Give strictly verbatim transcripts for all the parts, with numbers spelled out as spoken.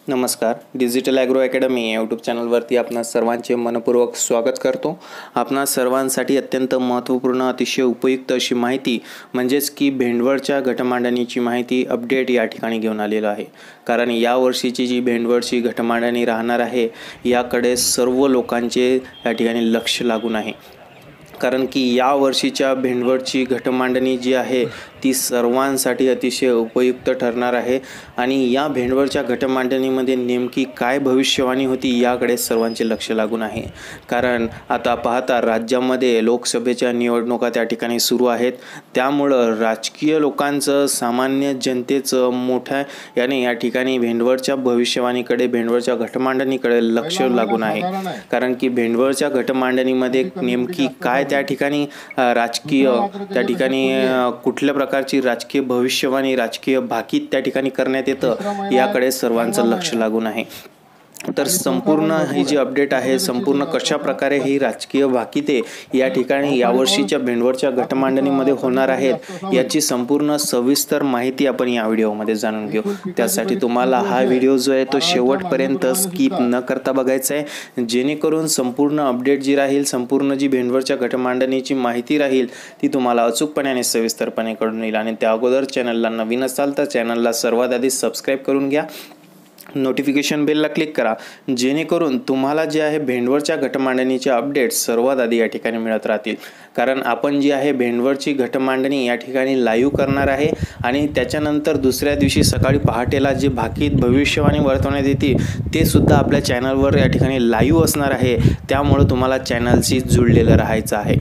नमस्कार. Digital agro academy या YouTube चॅनलवरती आपणा सर्वांचे मनपूर्वक स्वागत करतो. आपणा सर्वांसाठी अत्यंत महत्त्वपूर्ण अतिशय उपयुक्त अशी माहिती म्हणजेच की भेंडवळच्या घटमांडणीची माहिती अपडेट या ठिकाणी घेऊन आलेलो आहे. कारण या वर्षीची जी भेंडवळची घटमांडणी राहणार आहे याकडे सर्व लोकांचे या ठिकाणी लक्ष लागून आहे. कारण की या वर्षीच्या भेंडवळची घटमांडणी जी आहे ती सर्वांसाठी अतिशय उपयुक्त ठरणार आहे. आणि या भेंडवळच्या घटमांडणीमध्ये नेमकी काय भविष्यवाणी होती याकडे सर्वांचे लक्ष लागून आहे. कारण आता पाहता राज्यामध्ये लोकसभेच्या निवडणुका त्या ठिकाणी सुरू आहेत. त्यामुळं राजकीय लोकांचं सामान्य जनतेचं मोठ्या याने या ठिकाणी भेंडवळच्या भविष्यवाणीकडे भेंडवळच्या घटमांडणीकडे लक्ष लागून आहे. कारण की भेंडवळच्या घटमांडणीमध्ये नेमकी काय त्या ठिकाणी राजकीय त्या ठिकाणी कुठल्या प्रकारची राजकीय भविष्यवाणी राजकीय भाकीत त्या ठिकाणी करण्यात येतं याकडे सर्वांचं लक्ष लागून आहे. तर संपूर्ण ही जी अपडेट आहे संपूर्ण कशा प्रकारे ही राजकीय भाकिते या ठिकाणी यावर्षीच्या भेंडवळच्या घटमांडणीमध्ये होणार आहेत याची संपूर्ण सविस्तर माहिती आपण या व्हिडिओमध्ये जाणून घेऊ. त्यासाठी तुम्हाला हा व्हिडिओ जो आहे तो शेवटपर्यंत स्किप न करता बघायचा आहे, जेणेकरून संपूर्ण अपडेट जी राहील संपूर्ण जी भेंडवळच्या घटमांडणीची माहिती राहील ती तुम्हाला अचूकपणे आणि सविस्तरपणे कळून येईल. आणि त्या अगोदर चॅनलला नवीन असाल तर चॅनलला सर्वात आधी सबस्क्राईब करून घ्या, नोटिफिकेशन बेलला क्लिक करा, जेणेकरून तुम्हाला जे आहे भेंडवळच्या घटमांडणीचे अपडेट सर्वात आधी या ठिकाणी मिळत राहतील. कारण आपण जी आहे भेंडवळची घटमांडणी या ठिकाणी लाईव्ह करणार आहे आणि त्याच्यानंतर दुसऱ्या दिवशी सकाळी पहाटेला जे भाकीत भविष्यवाणी वर्तवण्यात येते ते सुद्धा आपल्या चॅनलवर या ठिकाणी लाईव्ह असणार आहे. त्यामुळे तुम्हाला चॅनलशी जुळलेलं राहायचं आहे.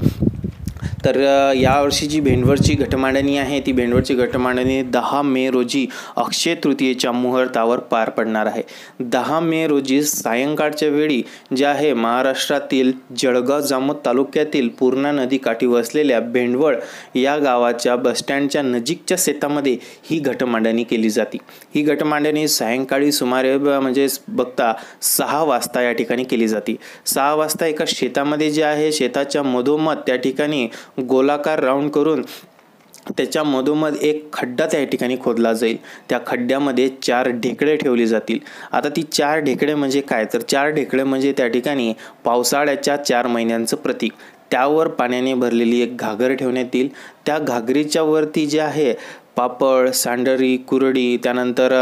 तर यावर्षी जी भेंडवळची घटमांडणी आहे ती भेंडवळची घटमांडणी दहा मे रोजी अक्षय तृतीयेच्या मुहूर्तावर पार पडणार आहे. दहा मे रोजी सायंकाळच्या वेळी जे आहे महाराष्ट्रातील जळगाव जामोद तालुक्यातील पूर्णा नदी काठी वसलेल्या भेंडवळ या गावाच्या बसस्टँडच्या नजीकच्या शेतामध्ये ही घटमांडणी केली जाते. ही घटमांडणी सायंकाळी सुमारे म्हणजे बघता सहा वाजता या ठिकाणी केली जाते. सहा वाजता एका शेतामध्ये जे आहे शेताच्या मधोमध त्या ठिकाणी गोलाकार राऊंड करून त्याच्या मधोमध एक खड्डा त्या ठिकाणी खोदला जाईल. त्या खड्ड्यामध्ये चार ढेकळे ठेवली जातील. आता ती चार ढेकळे म्हणजे काय, तर चार ढेकळे म्हणजे त्या ठिकाणी पावसाळ्याच्या चार महिन्यांचं प्रतीक. त्यावर पाण्याने भरलेली एक घागर ठेवण्यात येईल. त्या घागरीच्या वरती जे आहे पापड, सांडरी, कुरडी, त्यानंतर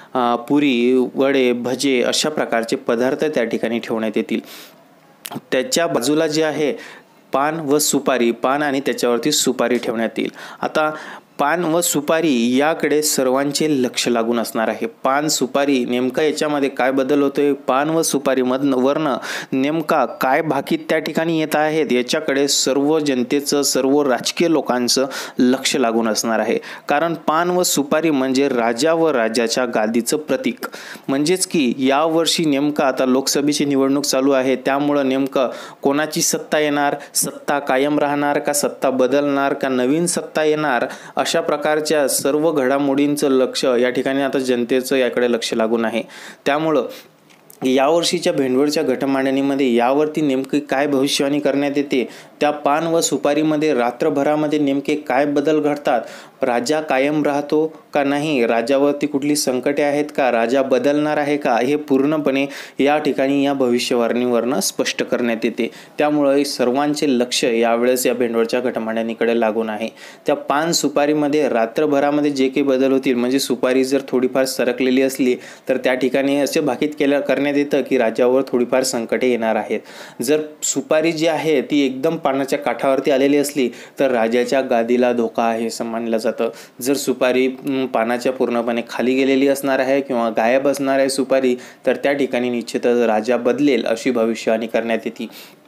पुरी, वडे, भजे अशा प्रकारचे पदार्थ त्या ठिकाणी ठेवण्यात येतील. त्याच्या बाजूला जे आहे पान व सुपारी पान आणि त्याच्यावरती सुपारी ठेवण्यात येईल. आता पान व सुपारी याकडे सर्वांचे लक्ष लागून असणार आहे. पान सुपारी नेमका याच्यामध्ये काय बदल होतोय, पान व सुपारी मधनं वर्ण नेमका काय भाकीत त्या ठिकाणी येत आहेत याच्याकडे सर्व जनतेचं सर्व राजकीय लोकांचं लक्ष लागून असणार आहे. कारण पान व सुपारी म्हणजे राजा व राजाच्या गादीचं प्रतीक. म्हणजेच की यावर्षी नेमका आता लोकसभेची निवडणूक चालू आहे त्यामुळं नेमकं कोणाची सत्ता येणार, सत्ता कायम राहणार का सत्ता बदलणार का नवीन सत्ता येणार, अशा प्रकारच्या सर्व घडामोडींचं लक्ष या ठिकाणी आता जनतेचं याकडे लक्ष लागून आहे. त्यामुळं यावर्षीच्या भेंडवळच्या घटमांडणीमध्ये यावरती नेमकी काय भविष्यवाणी करण्यात येते, त्या पान व सुपारीमध्ये रात्रभरामध्ये नेमके काय बदल घडतात, राजा कायम राहतो का नाही, राजावरती कुठली संकटे आहेत का, राजा बदलणार आहे का, हे पूर्णपणे या ठिकाणी या भविष्यवाणीवरनं स्पष्ट करण्यात येते. त्यामुळे सर्वांचे लक्ष यावेळेस या भेंडवळच्या घटमांडणीकडे लागून आहे. त्या पान सुपारीमध्ये रात्रभरामध्ये जे काही बदल होतील म्हणजे सुपारी जर थोडीफार सरकलेली असली तर त्या ठिकाणी असे भाकीत केल्या करण्यात येतं की राजावर थोडीफार संकटे येणार आहेत. जर सुपारी जी आहे ती एकदम पानाच्या काठावरती आलेली असली तर राजाच्या गादीला धोका आहे असं मानलं जातं. जर सुपारी पानाच्या पूर्णपणे खाली गेलेली असणार आहे किंवा गायब असणार आहे सुपारी तर त्या ठिकाणी निश्चितच राजा बदलेल अशी भविष्यवाणी करण्यात येते.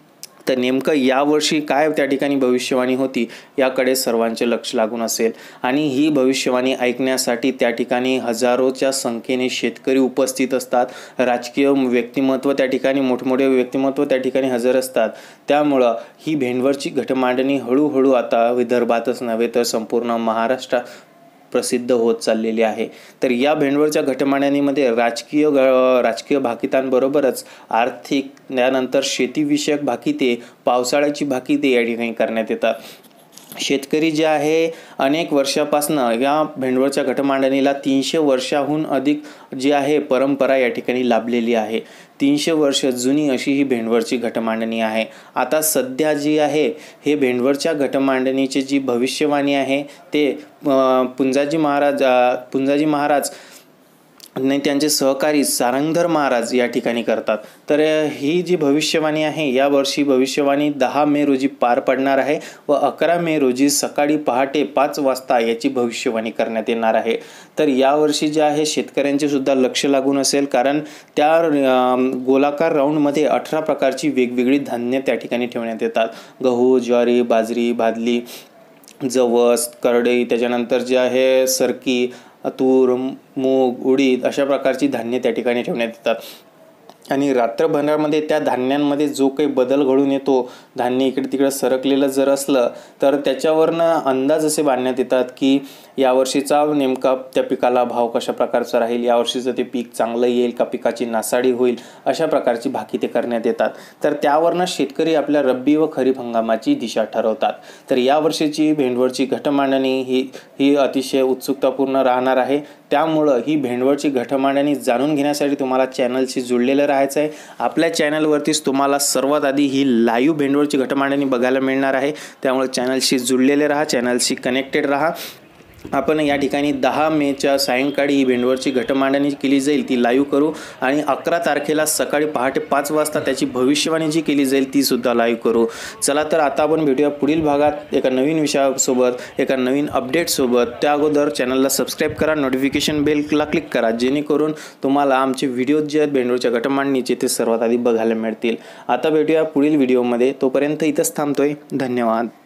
तर नेमकं यावर्षी काय त्या ठिकाणी भविष्यवाणी होती याकडे सर्वांचे लक्ष लागून असेल. आणि ही भविष्यवाणी ऐकण्यासाठी त्या ठिकाणी हजारोच्या संख्येने शेतकरी उपस्थित असतात. राजकीय व्यक्तिमत्व त्या ठिकाणी मोठमोठे व्यक्तिमत्व त्या ठिकाणी हजर असतात. त्यामुळं ही भेंडवळची घटमांडणी हळूहळू आता विदर्भातच नव्हे तर संपूर्ण महाराष्ट्रात प्रसिद्ध होत चाललेली आहे. तर या भेंडवळच्या घटमांडणीमध्ये राजकीय राजकीय भाकितांबरोबरच आर्थिक त्यानंतर शेतीविषयक भाकिते, पावसाळ्याची भाकिते या ठिकाणी करण्यात येतात. शेतकरी जे आहे अनेक वर्षापासनं या भेंडवळच्या घटमांडणीला तीनशे वर्षाहून अधिक जी आहे परंपरा या ठिकाणी लाभलेली आहे. तीनशे वर्ष जुनी अशी ही भेंडवळची घटमांडणी आहे. आता सध्या जी आहे हे भेंडवळच्या घटमांडणीची जी भविष्यवाणी आहे ते पुंजाजी महाराज पुंजाजी महाराज आणि त्यांचे सहकारी सारंगधर महाराज या ठिकाणी करतात. तर ही जी भविष्यवाणी आहे या वर्षी भविष्यवाणी दहा मे रोजी पार पडणार आहे व अकरा मे रोजी सकाळी पहाटे पाच वाजता याची भविष्यवाणी करण्यात येणार आहे. तर यावर्षी जे आहे शेतकऱ्यांचे सुद्धा लक्ष लागून असेल, कारण त्या गोलाकार राऊंडमध्ये अठरा प्रकारची वेगवेगळी धान्य त्या ठिकाणी ठेवण्यात येतात. गहू, ज्वारी, बाजरी, भादली, जवस, करडई, त्याच्यानंतर जे आहे सरकी, तूर, मूग, उडीद अशा प्रकारची धान्य त्या ठिकाणी ठेवण्यात येतात. आणि रात्रभरामध्ये त्या धान्यांमध्ये जो काही बदल घडून येतो, धान्य इकडे तिकडे सरकलेलं जर असलं तर त्याच्यावरनं अंदाज असे बांधण्यात येतात की यावर्षीचा नेमका त्या पिकाला भाव कशा प्रकारचा राहील, यावर्षीचं ते पीक चांगलं येईल का पिकाची नासाडी होईल, अशा प्रकारची भाकिते करण्यात येतात. तर त्यावरनं शेतकरी आपल्या रब्बी व खरीप हंगामाची दिशा ठरवतात. तर यावर्षीची भेंडवळची घटमांडणी ही ही अतिशय उत्सुकतापूर्ण राहणार आहे. त्यामुळं ही भेंडवळची घटमांडणी जाणून घेण्यासाठी तुम्हाला चॅनलशी जुळलेलं राहायचं आहे. आपल्या चॅनलवरतीच तुम्हाला सर्वात आधी ही लाईव्ह भेंडवळची घटमांडणी बघायला मिळणार आहे. त्यामुळे चॅनलशी जुळलेले राहा, चॅनलशी कनेक्टेड राहा. आपण या ठिकाणी दहा मेच्या सायंकाळी ही भेंडवळची घटमांडणी केली जाईल ती लाईव्ह करू आणि अकरा तारखेला सकाळी पहाटे पाच वाजता त्याची भविष्यवाणी जी केली जाईल ती सुद्धा लाईव्ह करू. चला तर आता आपण भेटूया पुढील भागात एका नवीन विषयासोबत, एका नवीन अपडेटसोबत. त्या अगोदर चॅनलला सबस्क्राईब करा, नोटिफिकेशन बेलला क्लिक करा, जेणेकरून तुम्हाला आमचे व्हिडिओ जे आहेत भेंडवळच्या घटमांडणीचे ते सर्वात आधी बघायला मिळतील. आता भेटूया पुढील व्हिडिओमध्ये. तोपर्यंत इथंच थांबतोय. धन्यवाद.